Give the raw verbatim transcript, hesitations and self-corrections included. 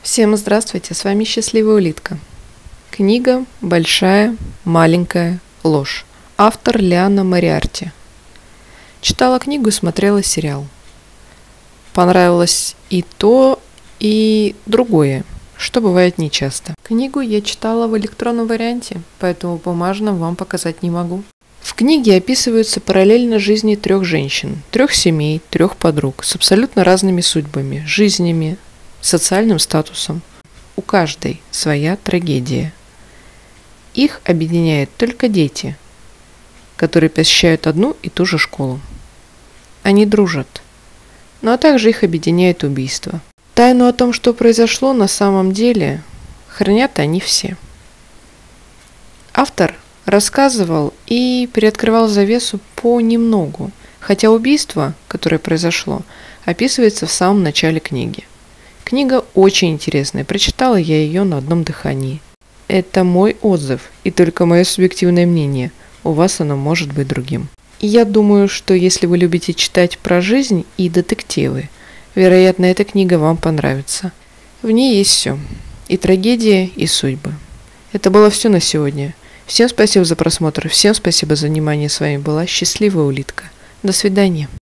Всем здравствуйте, с вами Счастливая улитка. Книга «Большая, маленькая ложь». Автор Лиана Мориарти. Читала книгу и смотрела сериал. Понравилось и то, и другое, что бывает нечасто. Книгу я читала в электронном варианте, поэтому бумажном вам показать не могу. В книге описываются параллельно жизни трех женщин, трех семей, трех подруг с абсолютно разными судьбами, жизнями, социальным статусом. У каждой своя трагедия. Их объединяют только дети, которые посещают одну и ту же школу. Они дружат, но также их объединяет убийство. Тайну о том, что произошло на самом деле, хранят они все. Автор рассказывал и приоткрывал завесу понемногу, хотя убийство, которое произошло, описывается в самом начале книги. Книга очень интересная, прочитала я ее на одном дыхании. Это мой отзыв и только мое субъективное мнение, у вас оно может быть другим. И я думаю, что если вы любите читать про жизнь и детективы, вероятно, эта книга вам понравится. В ней есть все, и трагедия, и судьбы. Это было все на сегодня. Всем спасибо за просмотр, всем спасибо за внимание, с вами была Счастливая улитка. До свидания.